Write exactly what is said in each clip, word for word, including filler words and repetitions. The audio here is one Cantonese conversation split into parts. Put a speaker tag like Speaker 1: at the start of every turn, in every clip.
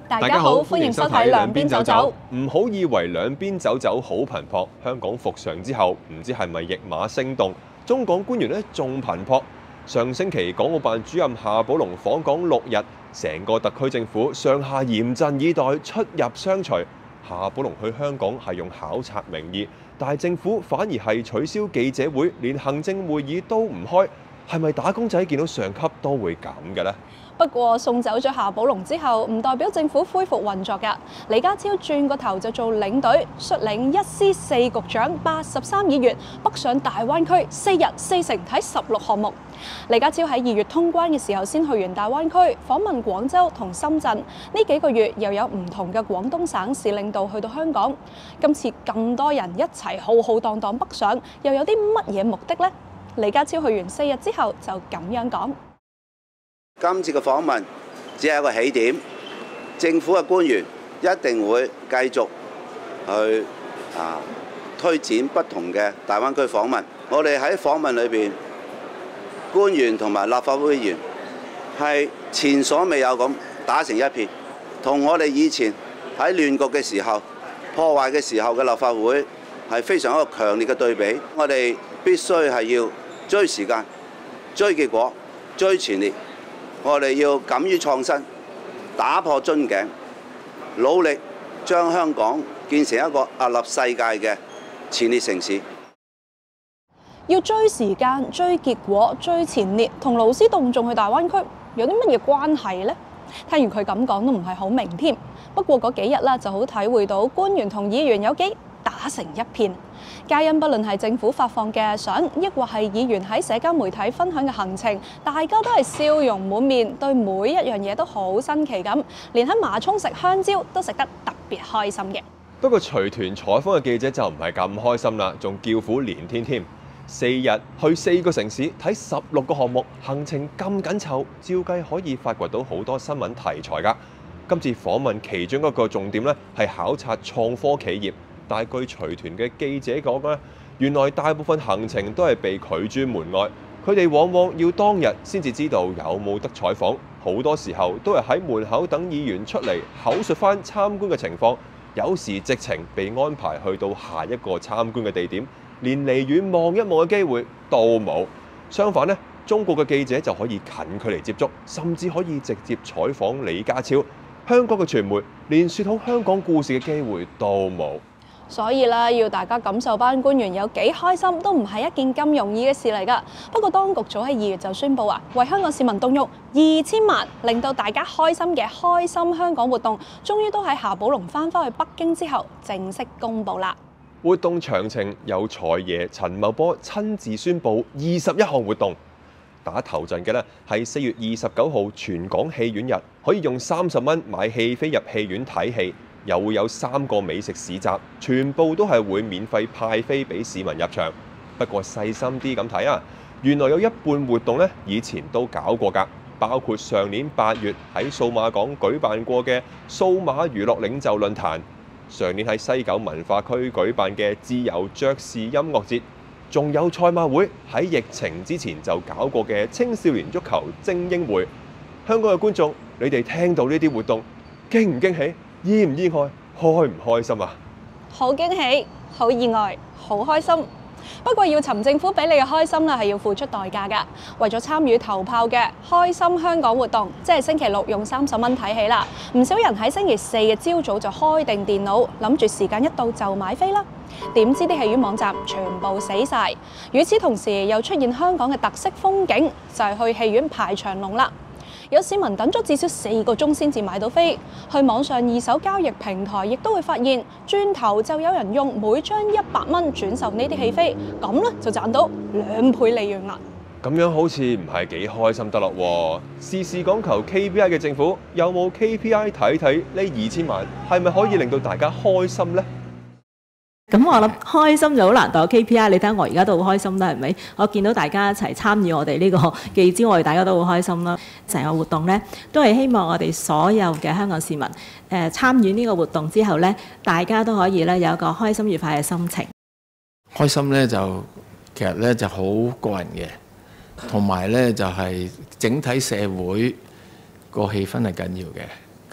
Speaker 1: 大家好，歡迎收睇兩邊走走。
Speaker 2: 唔好以為兩邊走走好頻撲，香港復常之後，唔知係咪驛馬星動，中港官員咧仲頻撲。上星期港澳辦主任夏寶龍訪港六日，成個特區政府上下嚴陣以待，出入相隨。夏寶龍去香港係用考察名義，但係政府反而係取消記者會，連行政會議都唔開，係咪打工仔見到上級都會咁嘅呢？
Speaker 1: 不過送走咗夏寶龍之後，唔代表政府恢復運作㗎。李家超轉個頭就做領隊，率領一司四局長、八十三議員北上大灣區，四日四城睇十六項目。李家超喺二月通關嘅時候先去完大灣區，訪問廣州同深圳。呢幾個月又有唔同嘅廣東省市領導去到香港。今次咁多人一齊浩浩蕩蕩北上，又有啲乜嘢目的呢？李家超去完四日之後就咁樣講。
Speaker 3: 今次嘅訪問只係一個起點，政府嘅官員一定會繼續去啊推展不同嘅大灣區訪問。我哋喺訪問裏邊，官員同埋立法會議員係前所未有咁打成一片，同我哋以前喺亂局嘅時候、破壞嘅時候嘅立法會係非常一個強烈嘅對比。我哋必須係要追時間、追結果、追前列。我哋要敢於創新，打破樽頸，努力將香港建成一個屹立世界嘅前列城市。
Speaker 1: 要追時間、追結果、追前列，同勞師動眾去大灣區有啲乜嘢關係呢？聽完佢咁講都唔係好明添。不過嗰幾日啦，就好體會到官員同議員有幾打成一片。皆因不論係政府發放嘅相，抑或係議員喺社交媒體分享嘅行程，大家都係笑容滿面，對每一樣嘢都好新奇咁，連喺馬涌食香蕉都食得特別開心嘅。
Speaker 2: 不過隨團採訪嘅記者就唔係咁開心啦，仲叫苦連天添。四日去四個城市睇十六個項目，行程咁緊湊，照計可以發掘到好多新聞題材㗎。今次訪問其中一個重點咧，係考察創科企業。但據隨團嘅記者講咧，原來大部分行程都係被拒諸門外，佢哋往往要當日先至知道有冇得採訪，好多時候都係喺門口等議員出嚟口述翻參觀嘅情況，有時直情被安排去到下一個參觀嘅地點，連離遠望一望嘅機會都冇。相反呢，中國嘅記者就可以近距離接觸，甚至可以直接採訪李家超。香港嘅傳媒連説好香港故事嘅機會都冇。
Speaker 1: 所以咧，要大家感受班官員有幾開心，都唔係一件咁容易嘅事嚟㗎。不過當局早喺二月就宣布啊，為香港市民動用二千萬，令到大家開心嘅開心香港活動，終於都喺夏寶龍翻返去北京之後正式公佈啦。
Speaker 2: 活動詳情由財爺陳茂波親自宣布二十一項活動。打頭陣嘅呢係四月二十九號全港戲院日，可以用三十蚊買戲飛入戲院睇戲。又會有三個美食市集，全部都係會免費派飛俾市民入場。不過細心啲咁睇啊，原來有一半活動呢以前都搞過㗎，包括上年八月喺數碼港舉辦過嘅數碼娛樂領袖論壇，上年喺西九文化區舉辦嘅自由爵士音樂節，仲有賽馬會喺疫情之前就搞過嘅青少年足球精英會。香港嘅觀眾，你哋聽到呢啲活動驚唔驚喜？意唔意外？開唔開心啊？
Speaker 1: 好驚喜，好意外，好開心。不過要尋政府俾你嘅開心啦，係要付出代價㗎。為咗參與頭炮嘅開心香港活動，即係星期六用三十蚊睇戲啦。唔少人喺星期四嘅朝早就開定電腦，諗住時間一到就買飛啦。點知啲戲院網站全部死晒。與此同時，又出現香港嘅特色風景，就係去戲院排長龍啦。有市民等咗至少四個鐘先至買到飛，去網上二手交易平台亦都會發現，轉頭就有人用每張一百蚊轉售呢啲戲飛，咁咧就賺到兩倍利潤啦。
Speaker 2: 咁樣好似唔係幾開心得咯喎！事事講求 K P I 嘅政府，有冇 K P I 睇睇呢二千萬係咪可以令到大家開心呢？
Speaker 4: 咁我諗開心就好難度 K P I， 你睇下我而家都好開心啦，係咪？我見到大家一齊參與我哋呢個記招，我哋大家都好開心啦。成個活動呢，都係希望我哋所有嘅香港市民誒參與呢個活動之後呢，大家都可以咧有一個開心愉快嘅心情。
Speaker 5: 開心呢，就其實呢就好個人嘅，同埋呢就係整體社會個氣氛係緊要嘅。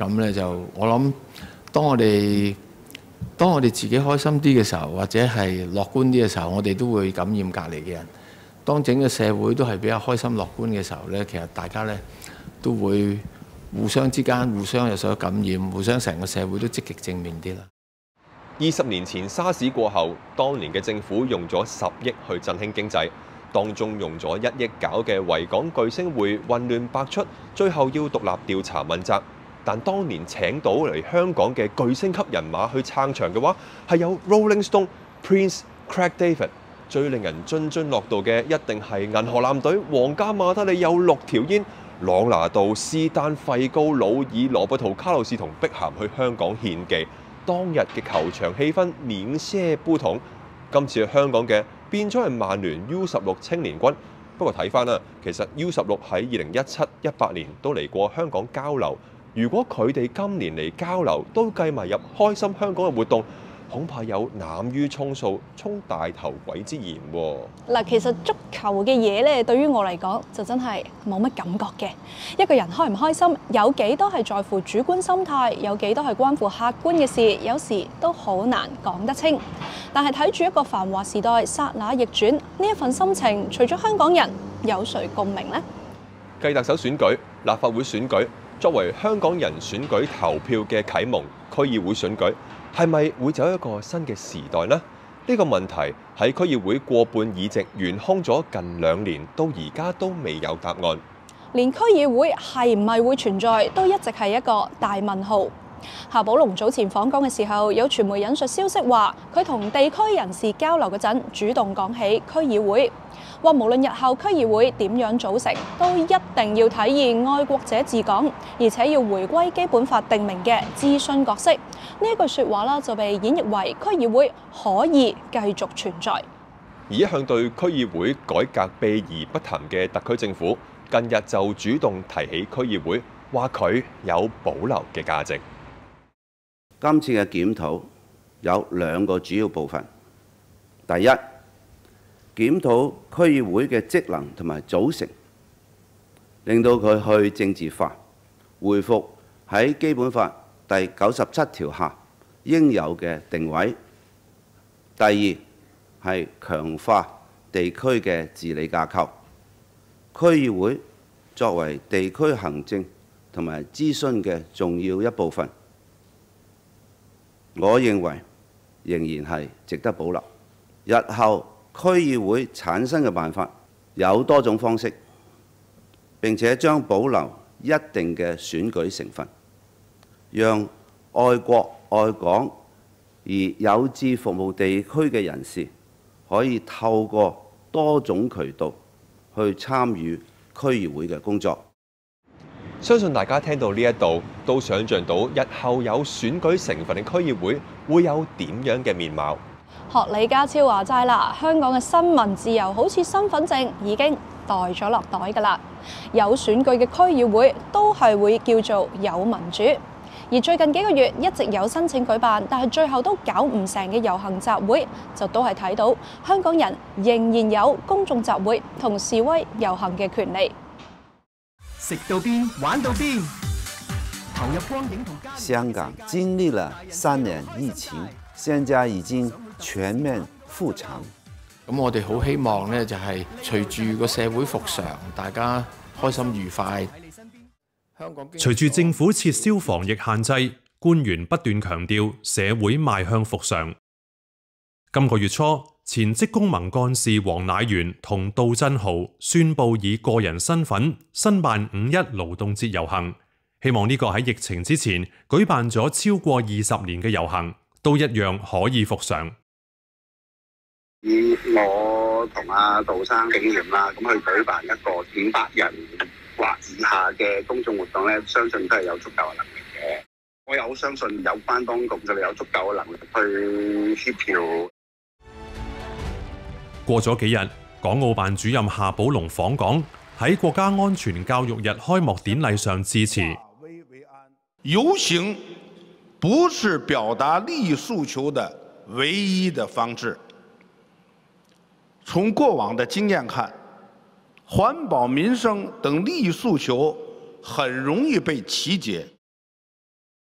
Speaker 5: 咁咧就我諗，當我哋當我哋自己開心啲嘅時候，或者係樂觀啲嘅時候，我哋都會感染隔離嘅人。當整個社會都係比較開心樂觀嘅時候咧，其實大家咧都會互相之間互相有所感染，互相成個社會都積極正面啲啦。
Speaker 2: 二十年前沙士過後，當年嘅政府用咗十億去振興經濟，當中用咗一億搞嘅維港巨星匯混亂百出，最後要獨立調查問責。但當年請到嚟香港嘅巨星級人馬去撐場嘅話，係有 Rolling Stone、Prince、Craig David。最令人津津樂道嘅一定係銀河艦隊皇家馬德里有六條煙，朗拿度、斯丹、費高、魯爾、羅伯圖、卡路士同碧咸去香港獻技。當日嘅球場氣氛免些不同，今次去香港嘅變咗係曼聯 U 十六青年軍。不過睇翻啦，其實 U 十六喺二零一七、一八年都嚟過香港交流。如果佢哋今年嚟交流都計埋入開心香港嘅活動，恐怕有濫竽充數、充大頭鬼之嫌喎。
Speaker 1: 嗱，其實足球嘅嘢咧，對於我嚟講就真係冇乜感覺嘅。一個人開唔開心，有幾多係在乎主觀心態，有幾多係關乎客觀嘅事，有時都好難講得清。但係睇住一個繁華時代剎那逆轉，呢一份心情，除咗香港人，有誰共鳴呢？
Speaker 2: 繼特首選舉、立法會選舉，作為香港人選舉投票嘅啟蒙，區議會選舉係咪會走一個新嘅時代呢？呢個問題喺區議會過半議席懸空咗近兩年，到而家都未有答案。
Speaker 1: 連區議會係唔係會存在，都一直係一個大問號。夏寶龍早前訪港嘅時候，有傳媒引述消息話，佢同地區人士交流嗰陣，主動講起區議會，話無論日後區議會點樣組成，都一定要體現愛國者治港，而且要回歸基本法定明嘅諮詢角色。呢一句説話啦，就被演繹為區議會可以繼續存在。
Speaker 2: 而一向對區議會改革避而不談嘅特區政府，近日就主動提起區議會，話佢有保留嘅價值。
Speaker 3: 今次嘅檢討有兩個主要部分。第一，檢討區議會嘅職能同埋組成，令到佢去政治化，恢復喺基本法第九十七條下應有嘅定位。第二係強化地區嘅治理架構，區議會作為地區行政同埋諮詢嘅重要一部分，我認為仍然係值得保留。日後區議會產生嘅辦法有多種方式，並且將保留一定嘅選舉成分，讓愛國愛港而有志服務地區嘅人士可以透過多種渠道去參與區議會嘅工作。
Speaker 2: 相信大家聽到呢一度都想像到日後有選舉成分嘅區議會會有點樣嘅面貌。
Speaker 1: 學李家超話齋啦，香港嘅新聞自由好似身份證已經袋咗落袋㗎啦。有選舉嘅區議會都係會叫做有民主。而最近幾個月一直有申請舉辦，但係最後都搞唔成嘅遊行集會，就都係睇到香港人仍然有公眾集會同示威遊行嘅權利。
Speaker 6: 食到邊玩到邊，投入光影同家。
Speaker 3: 香港經歷了三年疫情，現在已經全面復常。
Speaker 5: 咁我哋好希望呢，就係隨住個社會復常，大家開心愉快。
Speaker 7: 隨住政府撤銷防疫限制，官員不斷強調社會邁向復常。今個月初，前職工盟幹事黃乃元同杜振豪宣布以個人身份申辦五一勞動節遊行，希望呢個喺疫情之前舉辦咗超過二十年嘅遊行都一樣可以復常。
Speaker 8: 以我同阿杜生經驗啦，咁去舉辦一個五百人或以下嘅公眾活動咧，相信都係有足夠嘅能力嘅。我又好相信有關當局就有足夠嘅能力去協調。
Speaker 7: 過咗幾日，港澳辦主任夏寶龍訪港，喺國家安全教育日開幕典禮上致辭。
Speaker 9: 遊行不是表達利益訴求的唯一的方式。從過往的經驗看，環保民生等利益訴求很容易被曲解。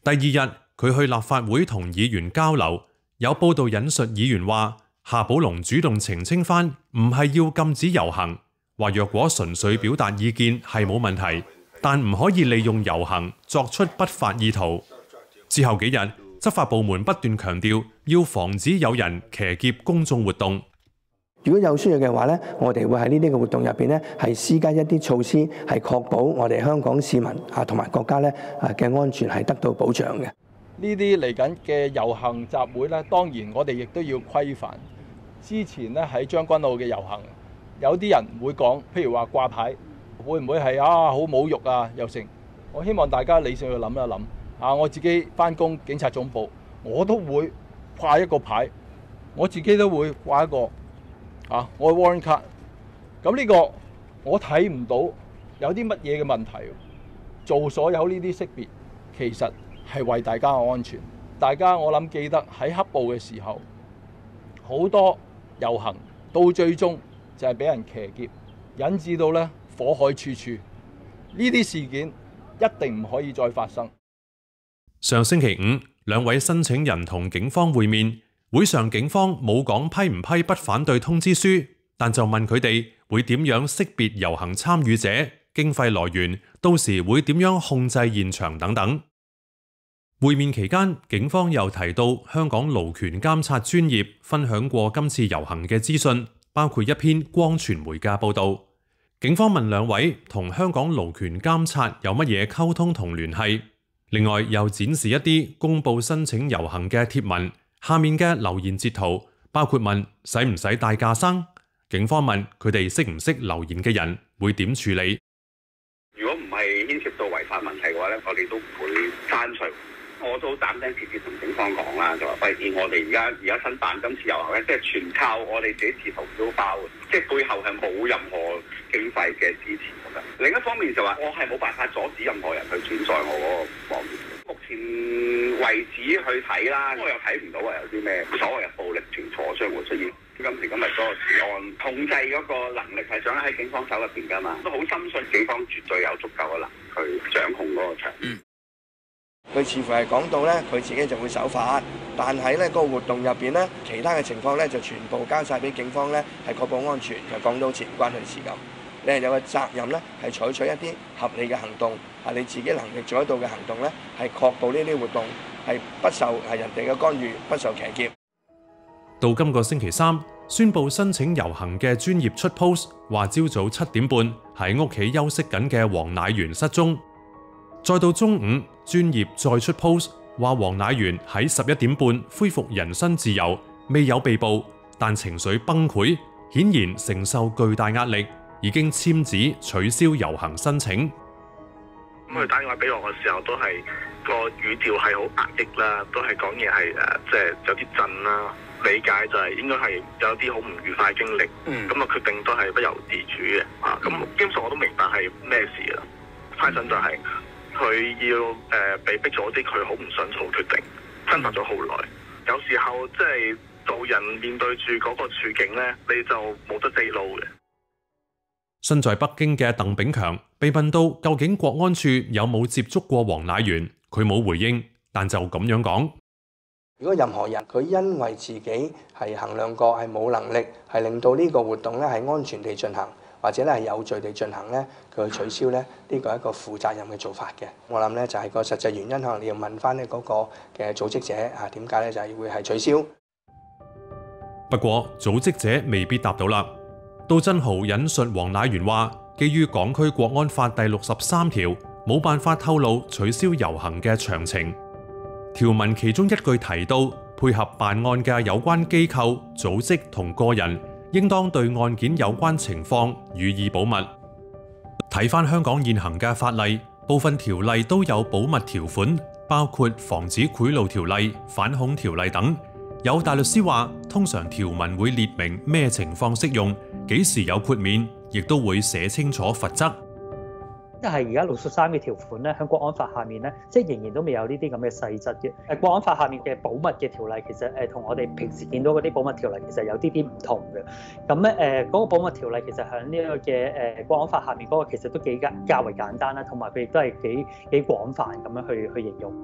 Speaker 7: 第二日，佢去立法會同議員交流，有報道引述議員話，夏寶龍主動澄清翻，唔係要禁止遊行，話若果純粹表達意見係冇問題，但唔可以利用遊行作出不法意圖。之後幾日，執法部門不斷強調要防止有人騎劫公眾活動。
Speaker 10: 如果有需要嘅話咧，我哋會喺呢啲嘅活動入邊咧，係施加一啲措施，係確保我哋香港市民啊同埋國家咧啊嘅安全係得到保障嘅。
Speaker 11: 呢啲嚟緊嘅遊行集會咧，當然我哋亦都要規範。之前咧喺將軍澳嘅遊行，有啲人會講，譬如話掛牌，會唔會係啊好侮辱啊又成？我希望大家理性去諗一諗。啊，我自己返工警察總部，我都會掛一個牌，我自己都會掛一個啊，我嘅 warrant card。咁呢個我睇唔到有啲乜嘢嘅問題。做所有呢啲識別，其實係為大家嘅安全。大家我諗記得喺黑暴嘅時候，好多遊行到最終就係俾人騎劫，引致到咧火海處處。呢啲事件一定唔可以再發生。
Speaker 7: 上星期五，兩位申請人同警方會面，會上警方冇講批唔批不反對通知書，但就問佢哋會點樣識別遊行參與者、經費來源，到時會點樣控制現場等等。會面期間，警方又提到香港勞權監察專頁分享過今次遊行嘅資訊，包括一篇光傳媒嘅報導。警方問兩位同香港勞權監察有乜嘢溝通同聯繫，另外又展示一啲公佈申請遊行嘅貼文，下面嘅留言截圖包括問使唔使帶架生，警方問佢哋識唔識留言嘅人會點處理。
Speaker 8: 如果唔係牽涉到違法問題嘅話咧，我哋都唔會刪除。我都斬釘截鐵同警方講啦，就話費事我哋而家而家申辦今次遊行咧，即係全靠我哋自己自掏腰包嘅，即係背後係冇任何經費嘅支持嘅。另一方面就話我係冇辦法阻止任何人去轉載我嗰個網頁。目前為止去睇啦，我又睇唔到話有啲咩所謂嘅暴力團伙將會出現。今時今日嗰個治安控制嗰個能力係掌握喺警方手入邊㗎嘛，都好深信警方絕對有足夠嘅能力去掌控嗰個場。嗯
Speaker 10: 佢似乎係講到咧，佢自己就會守法，但喺咧個活動入邊咧，其他嘅情況咧就全部交晒俾警方咧，係確保安全。就講到好似唔關佢事咁，你係有個責任咧，係採取一啲合理嘅行動，係你自己能力做得到嘅行動咧，係確保呢啲活動係不受係人哋嘅干預，不受騎劫。
Speaker 7: 到今個星期三，宣布申請遊行嘅專頁出 post， 話朝早七點半喺屋企休息緊嘅黃乃元失蹤。再到中午，專頁再出 post 話黃乃元喺十一點半恢復人身自由，未有被捕，但情緒崩潰，顯然承受巨大壓力，已經簽紙取消遊行申請。
Speaker 12: 咁佢打電話俾我嘅時候，都係個語調係好壓抑啦，都係講嘢係誒，即係有啲震啦。理解就係應該係有啲好唔愉快經歷，咁啊決定都係不由自主嘅。啊，咁基本上我都明白係咩事啦。翻身就係、是。佢要誒、呃、被逼咗啲佢好唔想做決定，掙扎咗好耐。有時候即係做人面對住嗰個處境咧，你就冇得地路嘅。
Speaker 7: 身在北京嘅鄧炳強被問到究竟國安處有冇接觸過黃乃元，佢冇回應，但就咁樣講。
Speaker 10: 如果任何人佢因為自己係衡量過係冇能力，係令到呢個活動咧係安全地進行，或者咧係有序地進行咧，佢去取消咧，呢個係一個負責任嘅做法嘅。我諗咧就係個實際原因，可能你要問翻咧嗰個嘅組織者啊，點解咧就係會係取消。
Speaker 7: 不過組織者未必答到啦。杜振豪引述黃乃元話，基於港區國安法第六十三條，冇辦法透露取消遊行嘅詳情。條文其中一句提到，配合辦案嘅有關機構、組織同個人，應當對案件有關情況予以保密。睇返香港現行嘅法例，部分條例都有保密條款，包括防止賄賂條例、反恐條例等。有大律師話，通常條文會列明咩情況適用，幾時有豁免，亦都會寫清楚罰則。
Speaker 13: 即係而家六十三嘅條款咧，喺國安法下面咧，即係仍然都未有呢啲咁嘅細則嘅。誒，國安法下面嘅保密嘅條例，其實誒同我哋平時見到嗰啲保密條例其實有啲啲唔同嘅。咁咧誒，嗰個保密條例其實喺呢一個嘅誒國安法下面嗰個其實都幾較較為簡單啦，同埋佢亦都係幾幾廣泛咁樣去去形容。咁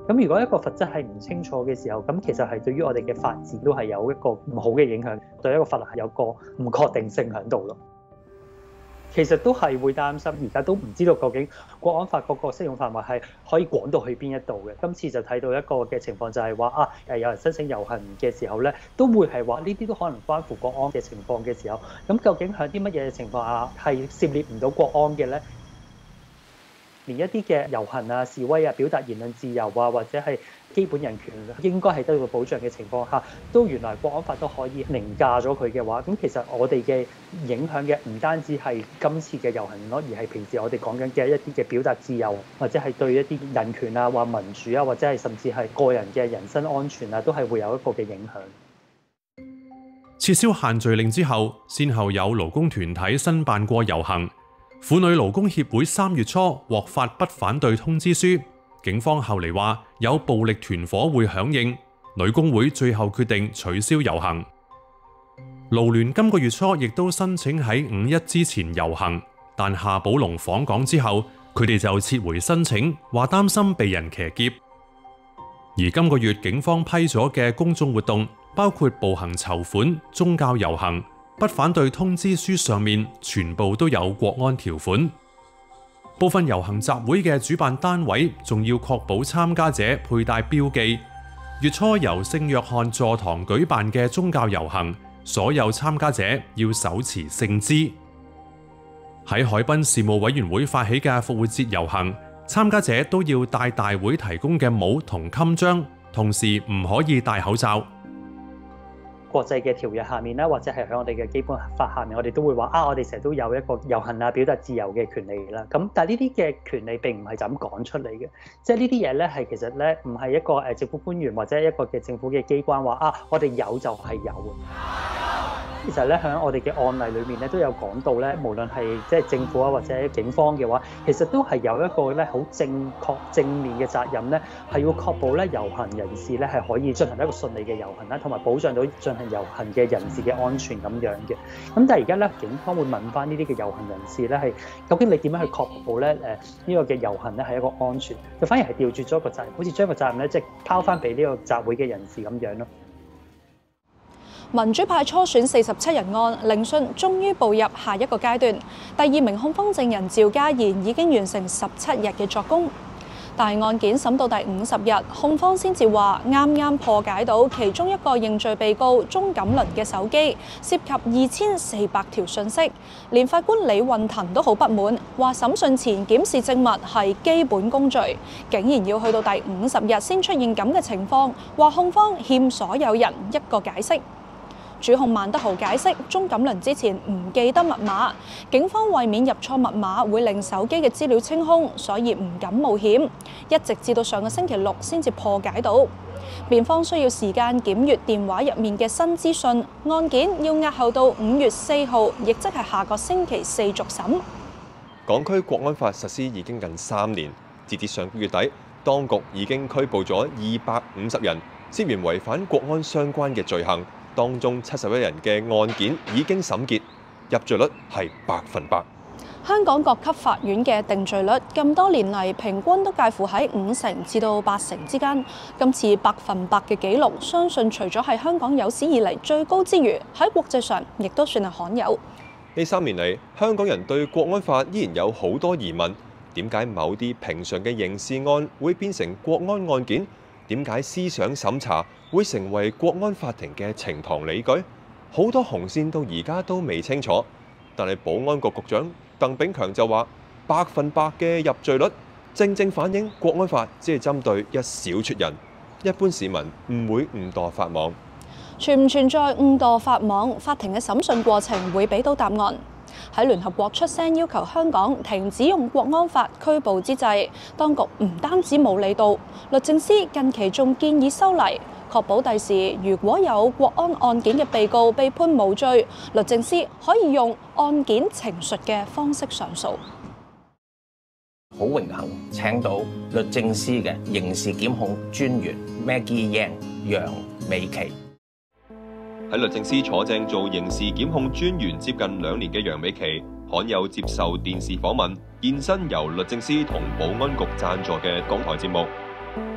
Speaker 13: 咁如果一個罰則係唔清楚嘅時候，咁其實係對於我哋嘅法治都係有一個唔好嘅影響，對一個法律係有個唔確定性喺度咯。其實都係會擔心，而家都唔知道究竟國安法嗰個適用範圍係可以廣到去邊一度嘅。今次就睇到一個嘅情況就係話啊，誒有人申請遊行嘅時候咧，都會係話呢啲都可能關乎國安嘅情況嘅時候，咁究竟喺啲乜嘢情況下係涉獵唔到國安嘅咧？連一啲嘅遊行啊、示威啊、表達言論自由啊，或者係基本人權應該係得到保障嘅情況下，都原來國安法都可以凌駕咗佢嘅話，咁其實我哋嘅影響嘅唔單止係今次嘅遊行咯，而係平時我哋講緊嘅一啲嘅表達自由，或者係對一啲人權啊、或民主啊，或者係甚至係個人嘅人身安全啊，都係會有一個嘅影響。
Speaker 7: 撤銷限聚令之後，先後有勞工團體申辦過遊行。婦女勞工協會三月初獲發不反對通知書，警方後嚟話有暴力團伙會響應，女工會最後決定取消遊行。勞聯今個月初亦都申請喺五一之前遊行，但夏寶龍訪港之後，佢哋就撤回申請，話擔心被人騎劫。而今個月警方批咗嘅公眾活動，包括步行籌款、宗教遊行、不反對通知書上面全部都有國安條款，部分遊行集會嘅主辦單位仲要確保參加者佩戴標記。月初由聖約翰座堂舉辦嘅宗教遊行，所有參加者要手持聖枝。喺海濱事務委員會發起嘅復活節遊行，參加者都要戴大會提供嘅帽同襟章，同時唔可以戴口罩。
Speaker 13: 國際嘅條約下面啦，或者係喺我哋嘅基本法下面，我哋都會話啊，我哋成日都有一個遊行啊、表達自由嘅權利啦。咁但係呢啲嘅權利並唔係就咁講出嚟嘅，即係呢啲嘢咧係其實咧唔係一個誒政府官員或者一個嘅政府嘅機關話啊，我哋有就係有嘅。其實咧喺我哋嘅案例裏面咧都有講到咧，無論係即係政府啊或者警方嘅話，其實都係有一個咧好正確正面嘅責任咧，係要確保咧遊行人士咧係可以進行一個順利嘅遊行啦，同埋保障到進行遊行嘅人士嘅安全咁樣嘅。咁但係而家咧警方會問翻呢啲嘅遊行人士咧係究竟你點樣去確保咧誒呢個嘅遊行咧係一個安全？就反而係調轉咗一個責任，好似將個責任咧即係拋翻俾呢個集會嘅人士咁樣咯。
Speaker 1: 民主派初選四十七人案聆訊終於步入下一個階段，第二名控方證人趙家賢已經完成十七日嘅作供，但係案件審到第五十日，控方先至話啱啱破解到其中一個認罪被告鐘錦麟嘅手機涉及二千四百條訊息，連法官李運騰都好不滿，話審訊前檢視證物係基本公序，竟然要去到第五十日先出現咁嘅情況，話控方欠所有人一個解釋。主控萬德豪解釋，鐘錦麟之前唔記得密碼，警方為免入錯密碼會令手機嘅資料清空，所以唔敢冒險，一直至到上個星期六先至破解到。辯方需要時間檢閱電話入面嘅新資訊，案件要押後到五月四號，亦即係下個星期四續審。
Speaker 2: 港區國安法實施已經近三年，截至上個月底，當局已經拘捕咗二百五十人，涉嫌違反國安相關嘅罪行。當中七十一人嘅案件已經審結，入罪率係百分百。
Speaker 1: 香港各級法院嘅定罪率咁多年嚟平均都介乎喺五成至到八成之間。今次百分百嘅紀錄，相信除咗係香港有史以嚟最高之餘，喺國際上亦都算係罕有。
Speaker 2: 呢三年嚟，香港人對國安法依然有好多疑問。點解某啲平常嘅刑事案會變成國安案件？點解思想審查會成為國安法庭嘅呈堂理據？好多紅線到而家都未清楚。但係保安局局長鄧炳強就話，百分百嘅入罪率，正正反映國安法只係針對一小撮人，一般市民唔會誤墮法網。
Speaker 1: 存唔存在誤墮法網？法庭嘅審訊過程會俾到答案。喺聯合國出聲要求香港停止用國安法拘捕之際，當局唔單止冇理到，律政司近期仲建議修例，確保第時如果有國安案件嘅被告被判無罪，律政司可以用案件呈述嘅方式上訴。
Speaker 14: 好榮幸請到律政司嘅刑事檢控專員 Maggie Yang 楊美琪。
Speaker 2: 喺律政司坐正做刑事檢控專員接近兩年嘅楊美琪，罕有接受電視訪問，現身由律政司同保安局贊助嘅港台節目。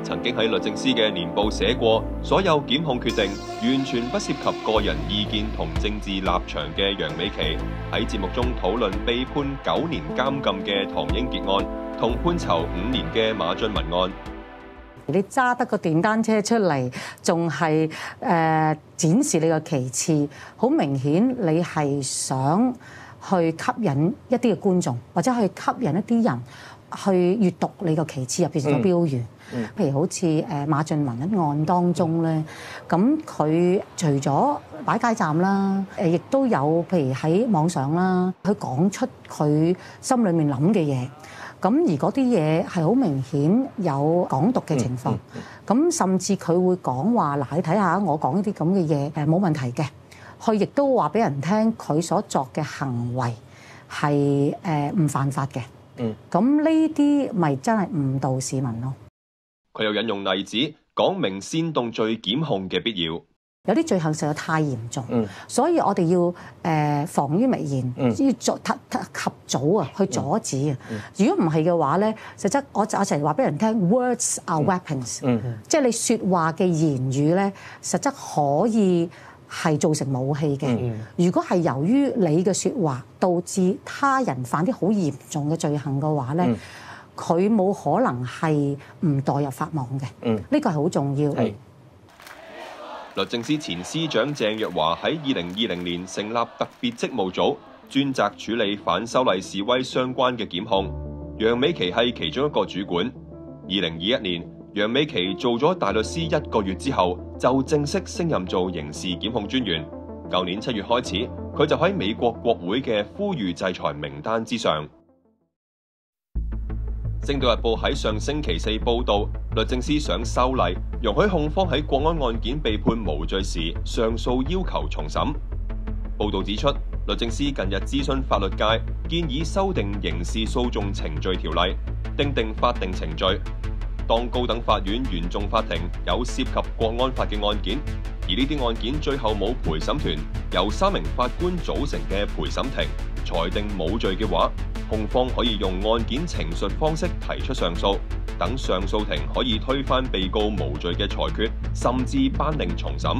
Speaker 2: 曾經喺律政司嘅年報寫過，所有檢控決定完全不涉及個人意見同政治立場嘅楊美琪，喺節目中討論被判九年監禁嘅唐英傑案同判囚五年嘅馬俊文案。
Speaker 15: 你揸得個電單車出嚟，仲係誒展示你個旗幟，好明顯你係想去吸引一啲嘅觀眾，或者去吸引一啲人去閱讀你個旗幟入邊嘅標語。嗯嗯、譬如好似誒馬俊文一案當中咧，咁佢除咗擺街站啦，誒亦都有譬如喺網上啦，佢講出佢心裏面諗嘅嘢。咁而嗰啲嘢係好明顯有港獨嘅情況。咁、嗯嗯嗯、甚至佢會講話嗱，你睇下我講呢啲咁嘅嘢誒冇問題嘅。佢亦都話俾人聽佢所作嘅行為係誒唔犯法嘅。嗯，咁呢啲咪真係誤導市民咯。
Speaker 2: 佢又引用例子講明煽動罪檢控嘅必要。
Speaker 15: 有啲罪行實在太嚴重，
Speaker 2: 嗯、
Speaker 15: 所以我哋要誒、呃、防於未然，嗯、要阻及早啊去阻止啊。嗯嗯、如果唔係嘅話咧，實質我我成日話俾人聽 ，words are weapons，嗯嗯、即係你説話嘅言語咧，實質可以係造成武器嘅。嗯、如果係由於你嘅説話導致他人犯啲好嚴重嘅罪行嘅話咧，佢冇、嗯、可能係唔墮入法網嘅。呢、嗯、個係好重要。
Speaker 2: 律政司前司長鄭若驊喺二零二零年成立特別職務組，專責處理反修例示威相關嘅檢控。楊美琪係其中一個主管。二零二一年，楊美琪做咗大律師一個月之後，就正式升任做刑事檢控專員。舊年七月開始，佢就喺美國國會嘅呼籲制裁名單之上。《星島日報》喺上星期四報道，律政司想修例，容許控方喺國安案件被判無罪時，上訴要求重審。報道指出，律政司近日諮詢法律界，建議修訂刑事訴訟程序條例，訂定法定程序。當高等法院原訟法庭有涉及國安法嘅案件，而呢啲案件最後冇陪審團，由三名法官組成嘅陪審庭裁定冇罪嘅話，控方可以用案件陳述方式提出上訴，等上訴庭可以推翻被告無罪嘅裁決，甚至頒令重審。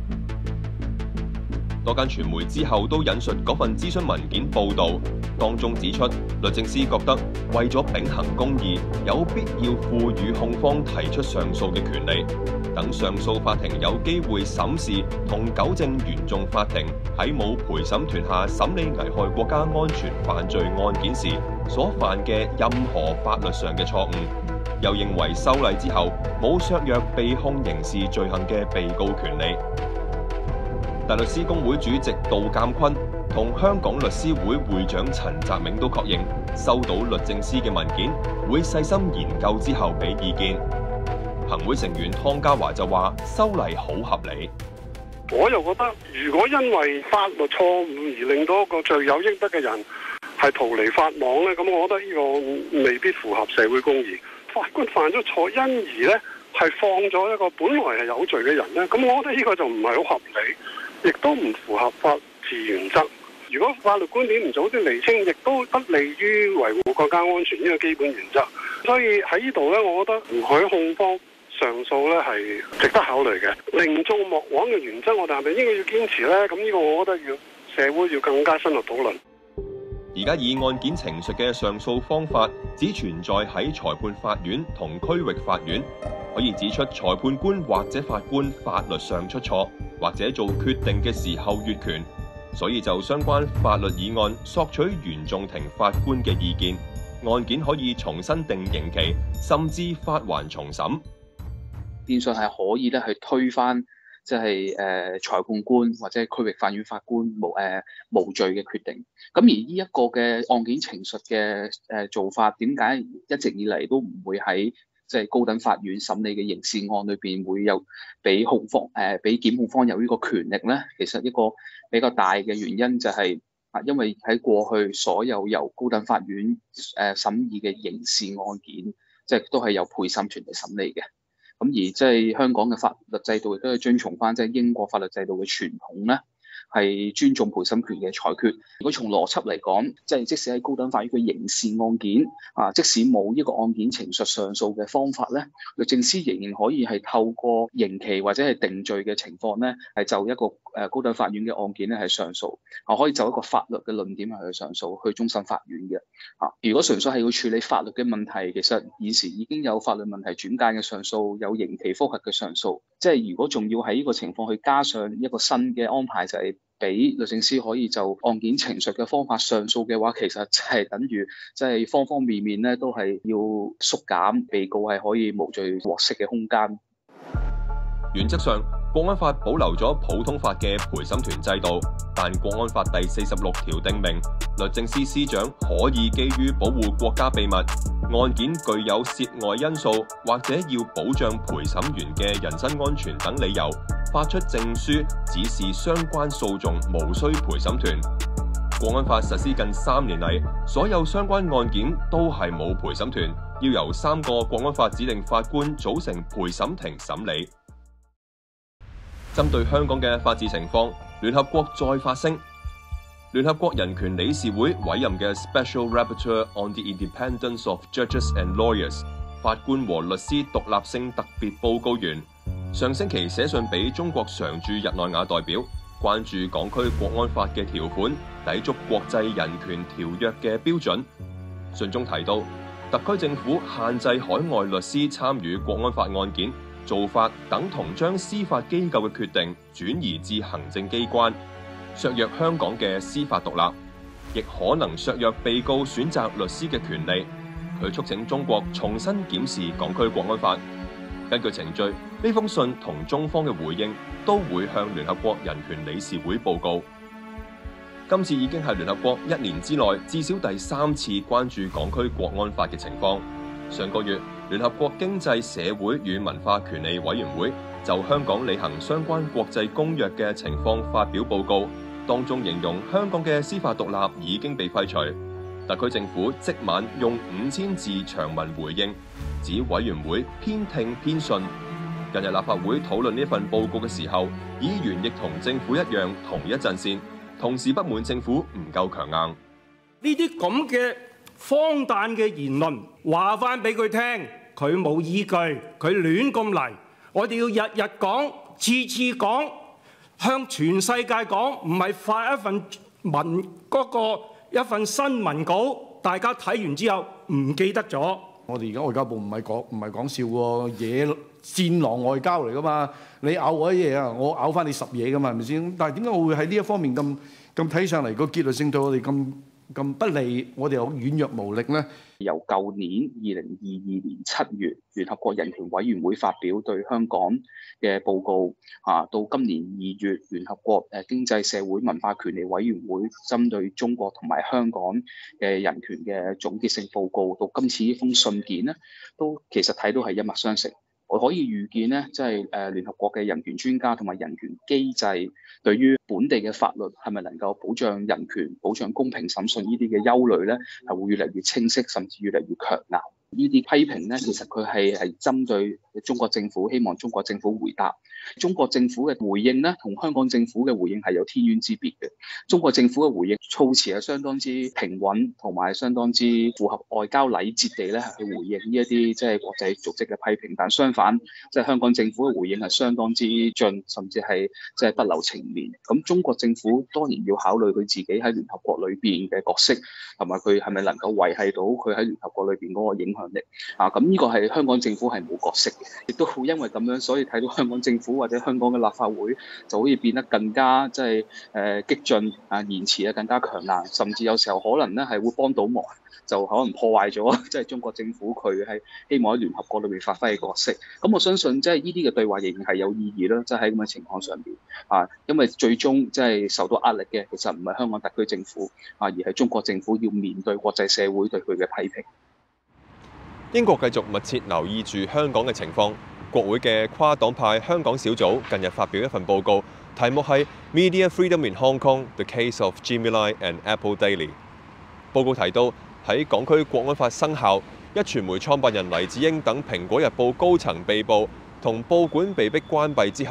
Speaker 2: 多間傳媒之後都引述嗰份諮詢文件報導，當中指出律政司覺得為咗秉行公義，有必要賦予控方提出上訴嘅權利，等上訴法庭有機會審視同糾正原訟法庭喺冇陪審團下審理危害國家安全犯罪案件時所犯嘅任何法律上嘅錯誤。又認為修例之後冇削弱被控刑事罪行嘅被告權利。大律師公會主席杜鑑坤同香港律師會會長陳澤銘都確認收到律政司嘅文件，會細心研究之後俾意見。行會成員湯家驊就話修例好合理。
Speaker 16: 我又覺得，如果因為法律錯誤而令到一個罪有應得嘅人係逃離法網咧，咁我覺得呢個未必符合社會公義。法官犯咗錯，因而咧係放咗一個本來係有罪嘅人咧，咁我覺得呢個就唔係好合理。亦都唔符合法治原則。如果法律觀點唔早啲釐清，亦都不利於維護國家安全呢個基本原則。所以喺呢度咧，我覺得容許控方上訴咧係值得考慮嘅。寧縱莫枉嘅原則，我哋係咪應該要堅持咧？咁呢個我覺得要社會要更加深入討論。
Speaker 2: 而家以案件陳述嘅上訴方法，只存在喺裁判法院同區域法院，可以指出裁判官或者法官法律上出錯，或者做決定嘅時候越權，所以就相關法律議案索取原訟庭法官嘅意見，案件可以重新定刑期，甚至發還重審。
Speaker 17: 變相係可以咧去推翻，即係誒裁判官或者區域法院法官無誒、呃、無罪嘅決定。咁而呢一個嘅案件陳述嘅誒做法，點解一直以嚟都唔會喺即係高等法院審理嘅刑事案裏邊會有俾控方誒俾檢控方有呢個權力咧？其實一個比較大嘅原因就係啊，因為喺過去所有由高等法院誒審議嘅刑事案件，即係都係由陪審團嚟審理嘅。咁而即係香港嘅法律制度亦都係遵從翻即係英國法律制度嘅傳統咧， 係尊重陪審權嘅裁決。如果從邏輯嚟講，即係即使喺高等法院嘅刑事案件啊，即使冇呢個案件呈述上訴嘅方法咧，律政司仍然可以係透過刑期或者係定罪嘅情況咧，係就一個誒高等法院嘅案件咧係上訴，啊可以就一個法律嘅論點係去上訴去終審法院嘅。啊，如果純粹係要處理法律嘅問題，其實現時已經有法律問題轉介嘅上訴，有刑期覆核嘅上訴。即係如果仲要喺呢個情況去加上一個新嘅安排，就係俾律政司可以就案件陳述嘅方法上訴嘅話，其實就係等於即係方方面面咧都係要縮減被告係可以無罪獲釋嘅空間。
Speaker 2: 原則上，國安法保留咗普通法嘅陪審團制度，但國安法第四十六條訂明，律政司司長可以基於保護國家秘密、案件具有涉外因素或者要保障陪審員嘅人身安全等理由，發出證書指示相關訴訟無需陪審團。國安法實施近三年嚟，所有相關案件都係冇陪審團，要由三個國安法指定法官組成陪審庭審理。針對香港嘅法治情況，聯合國再發聲。聯合國人權理事會委任嘅 Special Rapporteur on the Independence of Judges and Lawyers 法官和律師獨立性特別報告員，上星期寫信俾中國常駐日內瓦代表，關注港區國安法嘅條款抵觸國際人權條約嘅標準。信中提到，特區政府限制海外律師參與國安法案件，做法等同將司法機構嘅決定轉移至行政機關，削弱香港嘅司法獨立，亦可能削弱被告選擇律師嘅權利。佢促請中國重新檢視港區國安法。根據程序，呢封信同中方嘅回應都會向聯合國人權理事會報告。今次已經係聯合國一年之內至少第三次關注港區國安法嘅情況。上個月，聯合國經濟社會與文化權利委員會就香港履行相關國際公約嘅情況發表報告，當中形容香港嘅司法獨立已經被廢除。特區政府即晚用五千字長文回應，指委員會偏聽偏信。近日立法會討論呢份報告嘅時候，議員亦同政府一樣同一陣線，同時不滿政府唔夠強硬。
Speaker 18: 呢啲咁嘅荒誕嘅言論，話翻俾佢聽，佢冇依據，佢亂咁嚟。我哋要日日講，次次講，向全世界講，唔係發一份文嗰個一份新聞稿，大家睇完之後唔記得咗。
Speaker 19: 我哋而家外交部唔係講唔係講笑喎，嘢戰狼外交嚟噶嘛？你咬我一嘢啊，我咬翻你十嘢噶嘛，係咪先？但係點解我會喺呢一方面咁咁睇上嚟個結論性對我哋咁咁不利，我哋有軟弱無力呢？
Speaker 17: 由舊年二零二二年七月，聯合國人權委員會發表對香港嘅報告，啊，到今年二月，聯合國誒經濟社會文化權利委員會針對中國同埋香港嘅人權嘅總結性報告，到今次呢封信件咧，都其實睇到係一脈相承。我可以預見咧，即係誒聯合國嘅人權專家同埋人權機制，對於本地嘅法律係咪能夠保障人權、保障公平審訊呢啲嘅憂慮咧，係會越嚟越清晰，甚至越嚟越強硬。呢啲批評咧，其實佢係係針對中國政府，希望中國政府回答。中國政府嘅回應咧，同香港政府嘅回應係有天淵之別嘅。中國政府嘅回應措辭係相當之平穩，同埋相當之符合外交禮節地咧去回應呢一啲即係國際組織嘅批評。但相反，即係香港政府嘅回應係相當之盡，甚至係即係不留情面。咁中國政府當然要考慮佢自己喺聯合國裏邊嘅角色，同埋佢係咪能夠維繫到佢喺聯合國裏邊嗰個影響力啊？咁呢個係香港政府係冇角色嘅，亦都好因為咁樣，所以睇到香港政府或者香港嘅立法會就好似變得更加即係誒激進啊，言辭啊更加強硬，甚至有時候可能咧係會幫倒忙，就可能破壞咗即係中國政府佢係希望喺聯合國裏面發揮嘅角色。咁我相信即係呢啲嘅對話仍然係有意義啦，即係喺咁嘅情況上邊啊，因為最終即係受到壓力嘅其實唔係香港特區政府啊，而係中國政府要面對國際社會對佢嘅批評。
Speaker 2: 英國繼續密切留意住香港嘅情況。國會嘅跨黨派香港小組近日發表一份報告，題目係 Media Freedom in Hong Kong: The Case of Jimmy Lai and Apple Daily。報告提到喺港區國安法生效、一傳媒創辦人黎智英等蘋果日報高層被捕同報館被逼關閉之後，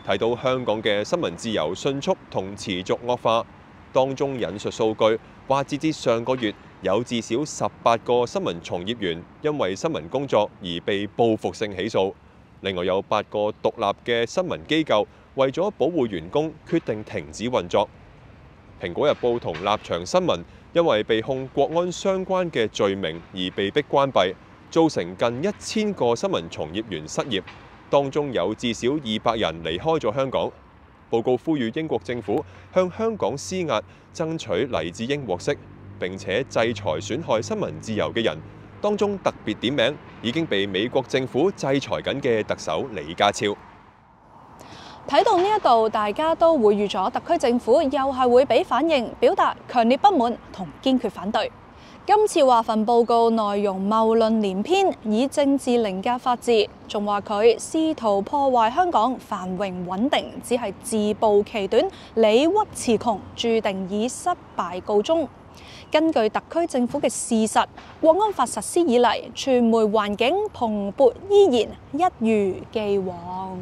Speaker 2: 睇到香港嘅新聞自由迅速同持續惡化。當中引述數據話，截至上個月有至少十八個新聞從業員因為新聞工作而被報復性起訴。另外有八個獨立嘅新聞機構為咗保護員工，決定停止運作。蘋果日報同立場新聞因為被控國安相關嘅罪名而被迫關閉，造成近一千個新聞從業員失業，當中有至少二百人離開咗香港。報告呼籲英國政府向香港施壓，爭取黎智英獲釋，並且制裁損害新聞自由嘅人。當中特別點名已經被美國政府制裁緊嘅特首李家超。
Speaker 1: 睇到呢一度，大家都會預咗特區政府又係會俾反應，表達強烈不滿同堅決反對。今次話份報告內容謬論連篇，以政治凌駕法治，仲話佢試圖破壞香港繁榮穩定，只係自暴其短、理屈詞窮，注定以失敗告終。根據特區政府嘅事實，國安法實施以嚟，傳媒環境蓬勃依然，一如既往。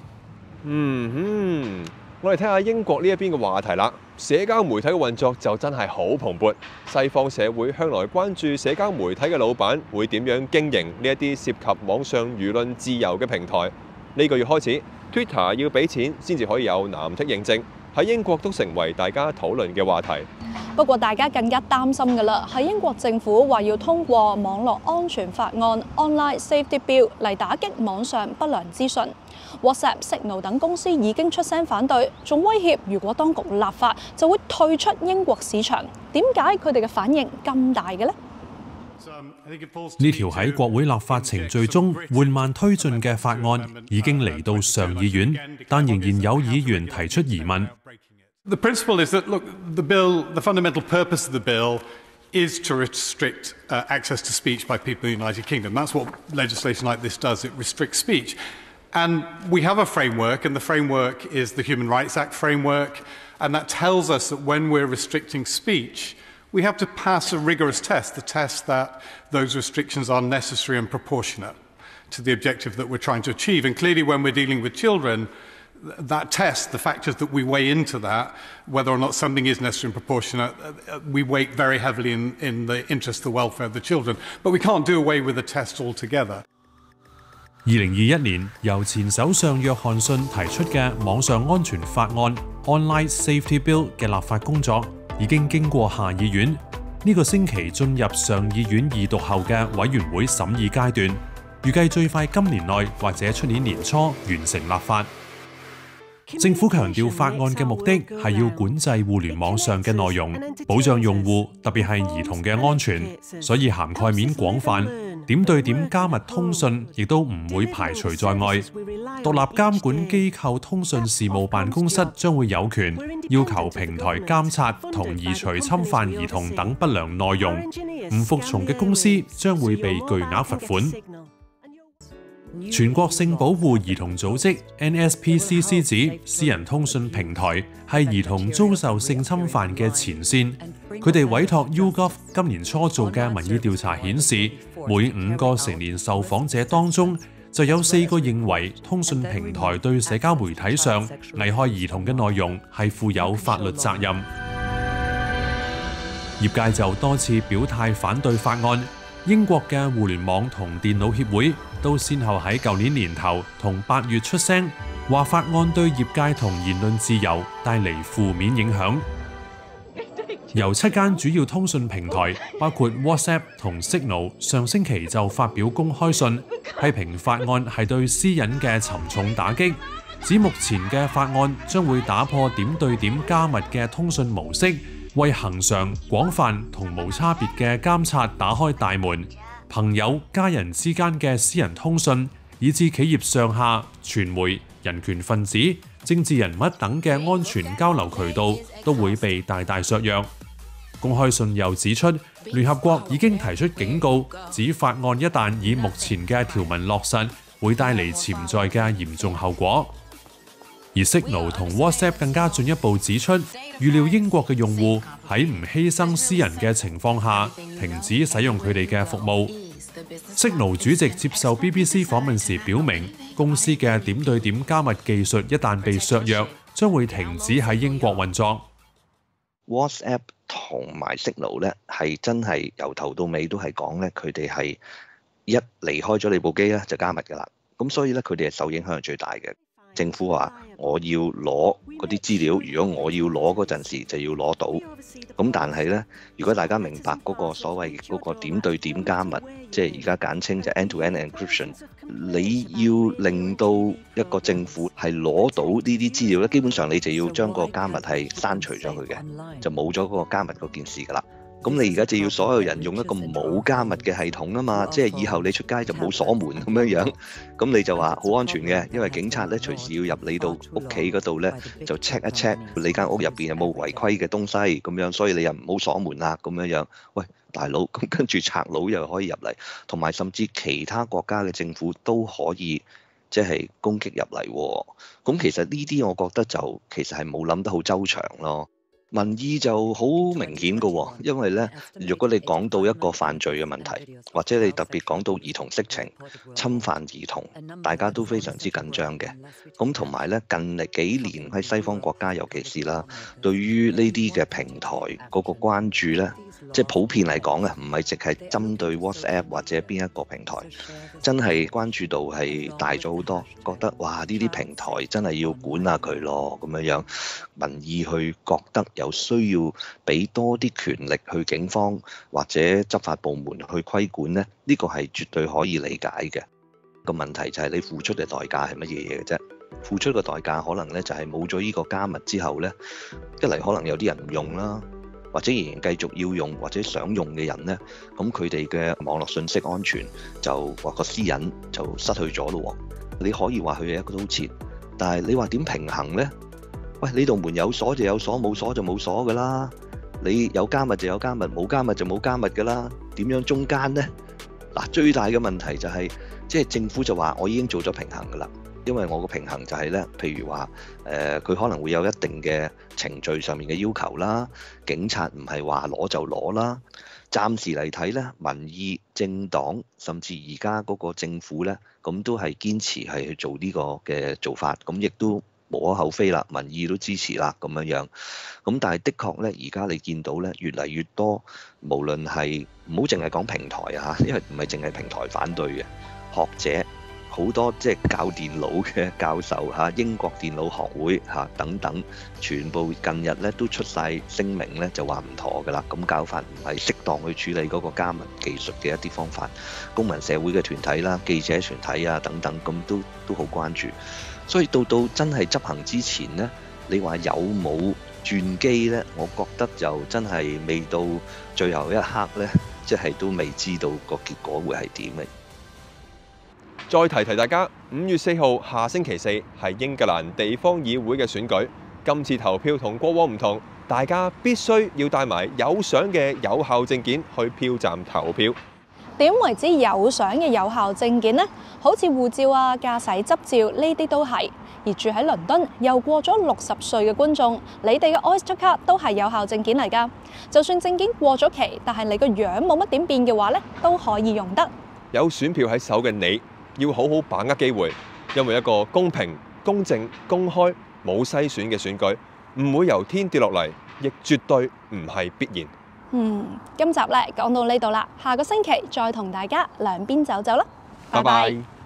Speaker 2: 嗯哼，我哋睇下英國呢一邊嘅話題啦。社交媒體嘅運作就真係好蓬勃。西方社會向來關注社交媒體嘅老闆會點樣經營呢一啲涉及網上輿論自由嘅平台。呢個月開始 ，Twitter 要俾錢先至可以有藍剔認證，喺英國都成為大家討論嘅話題。
Speaker 1: 不過大家更加擔心㗎啦，係英國政府話要通過網絡安全法案 （Online Safety Bill） 嚟打擊網上不良資訊。WhatsApp、Signal 等公司已經出聲反對，仲威脅如果當局立法就會退出英國市場。點解佢哋嘅反應咁大嘅呢？
Speaker 7: 呢條喺國會立法程序中緩慢推進嘅法案已經嚟到上議院，但仍然有議員提出疑問。
Speaker 20: The principle is that, look, the bill, the fundamental purpose of the bill is to restrict uh, access to speech by people in the United Kingdom. That's what legislation like this does. It restricts speech. And we have a framework, and the framework is the Human Rights Act framework, and that tells us that when we're restricting speech, we have to pass a rigorous test, the test that those restrictions are necessary and proportionate to the objective that we're trying to achieve. And clearly when we're dealing with children, that test, the factors that we weigh into that, whether or not something is necessary and proportionate, we weight very heavily in, in the interest, the welfare of the children. But we can't do away with the test altogether.
Speaker 7: 二零二一年由前首相約翰遜提出嘅網上安全法案 Online Safety Bill 嘅立法工作已經經過下議院，呢個星期進入上議院二讀後嘅委員會審議階段，預計最快今年內或者出年年初完成立法。政府強調法案嘅目的係要管制互聯網上嘅內容，保障用戶，特別係兒童嘅安全，所以涵蓋面廣泛。點對點加密通訊亦都唔會排除在外。獨立監管機構通訊事務辦公室將會有權要求平台監察同移除侵犯兒童等不良內容，唔服從嘅公司將會被巨額罰款。全國性保護兒童組織 N S P C C 指，私人通訊平台係兒童遭受性侵犯嘅前線。佢哋委託 YouGov 今年初做嘅民意調查顯示，每五個成年受訪者當中就有四個認為通訊平台對社交媒體上危害兒童嘅內容係負有法律責任。業界就多次表態反對法案。英國嘅互聯網同電腦協會都先後喺舊年年頭同八月出聲，話法案對業界同言論自由帶嚟負面影響。由七間主要通訊平台，包括 WhatsApp 同 Signal， 上星期就發表公開信，批評法案係對私隱嘅沉重打擊，指目前嘅法案將會打破點對點加密嘅通訊模式，為恆常、廣泛同無差別嘅監察打開大門。朋友、家人之間嘅私人通訊，以至企業上下、傳媒、人權分子、政治人物等嘅安全交流渠道都會被大大削弱。公開信又指出，聯合國已經提出警告，指法案一旦以目前嘅條文落實，會帶嚟潛在嘅嚴重後果。而 Signal 同 WhatsApp 更加進一步指出，預料英國嘅用戶喺唔犧牲私人嘅情況下，停止使用佢哋嘅服務。Signal 主席接受 B B C 訪問時表明， 公司嘅點對點加密技術一旦被削弱，將會停止喺英國運作。
Speaker 21: WhatsApp 同埋 Signal 咧，係真係由頭到尾都係講咧，佢哋係一離開咗你部機咧就加密㗎啦。咁所以咧，佢哋係受影響係最大嘅。政府話我要攞嗰啲資料，如果我要攞嗰陣時就要攞到。咁但係咧，如果大家明白嗰個所謂嗰個點對點加密，即係而家簡稱就 end-to-end encryption， 你要令到一個政府係攞到呢啲資料咧，基本上你就要將個加密係刪除咗佢嘅，就冇咗嗰個加密嗰件事㗎啦。咁你而家就要所有人用一個冇加密嘅系統啊嘛，即係以後你出街就冇鎖門咁樣樣，咁你就話好安全嘅，因為警察咧隨時要入你到屋企嗰度咧就 check 一 check 你間屋入邊有冇違規嘅東西咁樣，所以你又唔好鎖門啦咁樣樣。喂，大佬，咁跟住賊佬又可以入嚟，同埋甚至其他國家嘅政府都可以即係攻擊入嚟喎。咁其實呢啲我覺得就其實係冇諗得好周詳咯。民意就好明顯嘅喎，因為咧，如果你講到一個犯罪嘅問題，或者你特別講到兒童色情、侵犯兒童，大家都非常之緊張嘅。咁同埋咧，近嚟幾年喺西方國家，尤其是啦，對於呢啲嘅平台嗰個關注咧，即係普遍嚟講啊，唔係淨係針對 WhatsApp 或者邊一個平台，真係關注度係大咗好多，覺得哇，呢啲平台真係要管下佢咯，咁樣樣民意去覺得有需要俾多啲權力去警方或者執法部門去規管咧，呢個係絕對可以理解嘅。個問題就係你付出嘅代價係乜嘢嘢嘅啫？付出嘅代價可能咧就係冇咗呢個加密之後咧，一嚟可能有啲人唔用啦，或者仍然繼續要用或者想用嘅人咧，咁佢哋嘅網絡信息安全就或個私隱就失去咗咯。你可以話佢係一個刀切，但係你話點平衡咧？喂，你道門有鎖就有鎖，冇鎖就冇鎖㗎啦。你有加密就有加密，冇加密就冇加密㗎啦。點樣中間呢？嗱，最大嘅問題就係、是，即係政府就話我已經做咗平衡㗎啦。因為我個平衡就係咧，譬如話誒，佢、呃、可能會有一定嘅程序上面嘅要求啦。警察唔係話攞就攞啦。暫時嚟睇咧，民意、政黨甚至而家嗰個政府咧，咁都係堅持係去做呢個嘅做法，咁亦都無可厚非啦，民意都支持啦，咁樣樣。咁但係的確咧，而家你見到咧，越嚟越多，無論係唔好淨係講平台啊，因為唔係淨係平台反對嘅學者，好多即係教電腦嘅教授嚇，英國電腦學會嚇等等，全部近日咧都出晒聲明咧，就話唔妥㗎啦。咁搞法唔係適當去處理嗰個加密技術嘅一啲方法。公民社會嘅團體啦、記者團體啊等等，咁都都好關注。所以到到真係執行之前呢，你話有冇轉機呢？我覺得就真係未到最後一刻呢，即係都未知道個結果會係點嘅。
Speaker 2: 再提提大家，五月四號下星期四係英格蘭地方議會嘅選舉。今次投票同過往唔同，大家必須要帶埋有相嘅有效證件去票站投票。
Speaker 1: 點為之有相嘅有效證件呢？好似護照啊、駕駛執照呢啲都係。而住喺倫敦又過咗六十歲嘅觀眾，你哋嘅 Oyster card 都係有效證件嚟㗎。就算證件過咗期，但係你個樣冇乜點變嘅話咧，都可以用得。
Speaker 2: 有選票喺手嘅你，要好好把握機會，因為一個公平、公正、公開、冇篩選嘅選舉，唔會由天跌落嚟，亦絕對唔係必然。
Speaker 1: 嗯，今集咧講到呢度啦，下個星期再同大家兩邊走走啦，
Speaker 2: 拜拜。